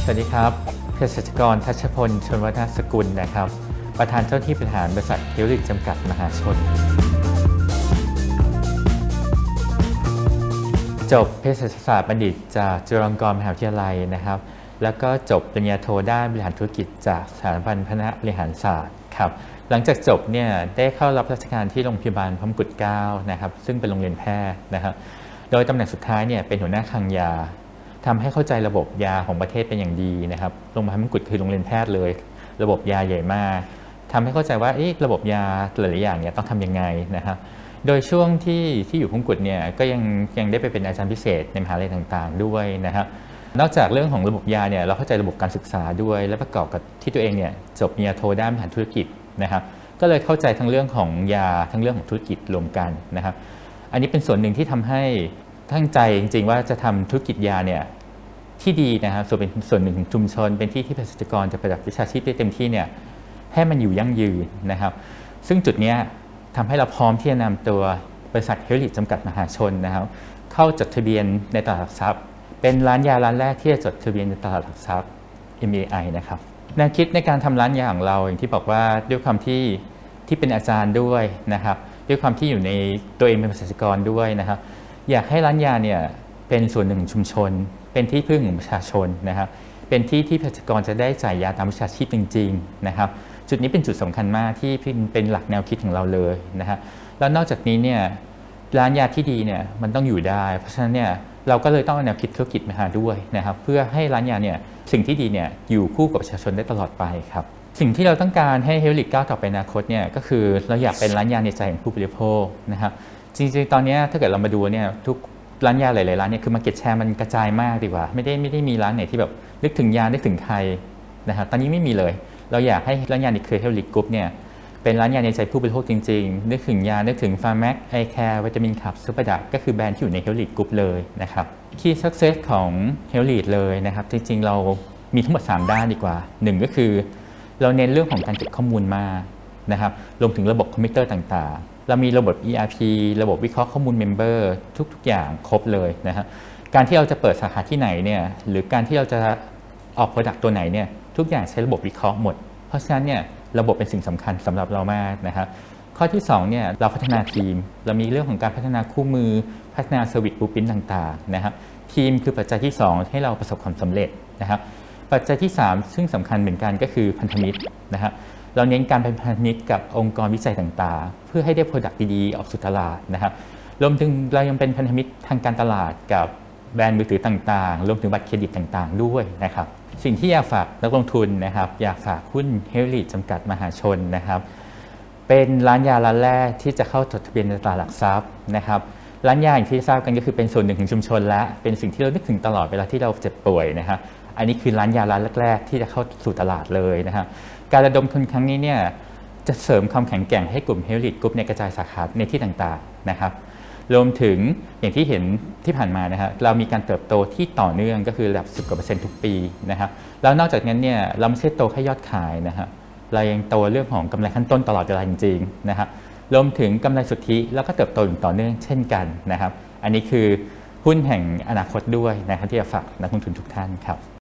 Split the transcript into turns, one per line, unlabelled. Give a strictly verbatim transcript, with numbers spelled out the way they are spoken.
สวัสดีครับเภสัชกรทัชพลชนวัฒนสกุลนะครับประธานเจ้าที่บริหารบริษัทเฮลลิกจำกัดมหาชนจบเภสัชศาสตร์บัณฑิตจากจุฬาลงกรณ์มหาวิทยาลัยนะครับแล้วก็จบปริญญาโทด้านบริหารธุรกิจจากสถาบันคณะบริหารศาสตร์ครับหลังจากจบเนี่ยได้เข้ารับราชการที่โรงพยาบาลพระมงกุฎเกล้านะครับซึ่งเป็นโรงเรียนแพทย์นะครับโดยตำแหน่งสุดท้ายเนี่ยเป็นหัวหน้าคลังยาทำให้เข้าใจระบบยาของประเทศเป็นอย่างดีนะครับโรงพยาบาลพระมงกุฎคือโรงเรียนแพทย์เลยระบบยาใหญ่มากทำให้เข้าใจว่าระบบยาหลายๆอย่างเนี่ยต้องทำยังไงนะครับโดยช่วงที่ที่อยู่พระมงกุฎเนี่ยก็ยังยังได้ไปเป็นอาจารย์พิเศษในมหาลัยต่างๆด้วยนะครับนอกจากเรื่องของระบบยาเนี่ยเราเข้าใจระบบการศึกษาด้วยและประกอบกับที่ตัวเองเนี่ยจบปริญญาโทด้านบริหารธุรกิจนะครับก็เลยเข้าใจทั้งเรื่องของยาทั้งเรื่องของธุรกิจรวมกันนะครับอันนี้เป็นส่วนหนึ่งที่ทำให้ตั้งใจจริงๆว่าจะทำธุรกิจยาเนี่ยที่ดีนะครับส่วนเป็นส่วนหนึ่งของชุมชนเป็นที่ที่เภสัชกรจะประกอบวิชาชีพได้เต็มที่เนี่ยให้มันอยู่ยั่งยืนนะครับซึ่งจุดนี้ทำให้เราพร้อมที่จะนำตัวบริษัทเฮลลิกจำกัดมหาชนนะครับเข้าจดทะเบียนในตลาดหลักทรัพย์เป็นร้านยาร้านแรกที่จะจดทะเบียนในตลาดหลักทรัพย์ เอ็ม เอ ไอ นะครับแนวคิดในการทำร้านยาของเราอย่างที่บอกว่าด้วยความที่ที่เป็นอาจารย์ด้วยนะครับด้วยความที่อยู่ในตัวเองเป็นเภสัชกรด้วยนะครับอยากให้ร้านยาเนี่ยเป็นส่วนหนึ่งของชุมชนเป็นที่พึ่งของประชาชนนะครับเป็นที่ที่เภสัชกรจะได้จ่ายยาตามวิชาชีพจริงๆนะครับจุดนี้เป็นจุดสำคัญมากที่เป็นหลักแนวคิดของเราเลยนะครับแล้วนอกจากนี้เนี่ยร้านยาที่ดีเนี่ยมันต้องอยู่ได้เพราะฉะนั้นเนี่ยเราก็เลยต้องเอาแนวคิดธุรกิจมาหาด้วยนะครับเพื่อให้ร้านยาเนี่ยสิ่งที่ดีเนี่ยอยู่คู่กับประชาชนได้ตลอดไปครับสิ่งที่เราต้องการให้เฮลลิกก้าวต่อไปในอนาคตเนี่ยก็คือเราอยากเป็นร้านยาในใจของผู้บริโภคนะครับจริงๆตอนนี้ถ้าเกิดเรามาดูเนี่ยทุกร้านยาหลายๆร้านเนี่ยคือมาร์เก็ตแชร์มันกระจายมากดีกว่าไม่ได้ไม่ได้มีร้านไหนที่แบบนึกถึงยานึกถึงใครนะครับตอนนี้ไม่มีเลยเราอยากให้ร้านยาในเครือเฮลลิกกรุ๊ปเนี่ยเป็นร้านยาในใจผู้บริโภคจริงๆนึกถึงยานึกถึงฟาร์แม็กไอแคร์วิตามินขับซูเปอร์ดักก็คือแบรนด์ที่อยู่ในเฮลลิกกรุ๊ปเลยนะครับคีย์สักเซสของเฮลลิกเลยนะครับจริงๆเรามีทั้งหมดสามด้านดีกว่าหนึ่งก็คือเราเน้นเรื่องของการเก็บข้อมูลมากนะครับรวมถึงระบบคอมพิวเตอร์ต่างๆเรามีระบบ อี อาร์ พี ระบบวิเคราะห์ข้อมูลเมมเบอร์ทุกๆอย่างครบเลยนะครับการที่เราจะเปิดสาขาที่ไหนเนี่ยหรือการที่เราจะออกโปรดักต์ตัวไหนเนี่ยทุกอย่างใช้ระบบวิเคราะห์หมดเพราะฉะนั้นเนี่ยระบบเป็นสิ่งสำคัญสำหรับเรามากนะครับข้อที่สองเนี่ยเราพัฒนาทีมเรามีเรื่องของการพัฒนาคู่มือพัฒนาเซอร์วิสบลูพรินต์ต่างๆนะครับทีมคือปัจจัยที่สองให้เราประสบความสำเร็จนะครับปัจจัยที่สามซึ่งสำคัญเหมือนกันก็คือพันธมิตรนะครับเราเน้นการเป็นพันธมิตรกับองค์กรวิจัยต่างๆเพื่อให้ได้โปรดักต์ดีๆออกสู่ตลาดนะครับรวมถึงเรายังเป็นพันธมิตรทางการตลาดกับแบรนด์มือถือต่างๆรวมถึงบัตรเครดิตต่างๆด้วยนะครับสิ่งที่อยากฝากนักลงทุนนะครับอยากฝากหุ้นเฮลลิกจำกัดมหาชนนะครับเป็นร้านยาร้านแรกที่จะเข้าจดทะเบียนในตลาดหลักทรัพย์นะครับร้านยาอย่างที่ทราบกันก็คือเป็นส่วนหนึ่งของชุมชนและเป็นสิ่งที่เรานึกถึงตลอดเวลาที่เราเจ็บป่วยนะครับอันนี้คือร้านยาร้านแรกๆที่จะเข้าสู่ตลาดเลยนะครับการระดมทุนครั้งนี้เนี่ยจะเสริมความแข็งแกร่งให้กลุ่มเฮลลิกกรุ๊ปในกระจายสาขาในที่ต่างๆนะครับรวมถึงอย่างที่เห็นที่ผ่านมานะครับเรามีการเติบโตที่ต่อเนื่องก็คือระดับสิบกว่าเปอร์เซ็นต์ทุกปีนะครับแล้วนอกจากนั้นเนี่ยเราไม่ใช่โตแค่ยอดขายนะครับเรายังโตเรื่องของกำไรขั้นต้นตลอดเวลาจริงๆนะครับรวมถึงกำไรสุทธิแล้วก็เติบโตอย่างต่อเนื่องเช่นกันนะครับอันนี้คือหุ้นแห่งอนาคตด้วยนะครับที่จะฝากนักลงทุนทุกท่านครับ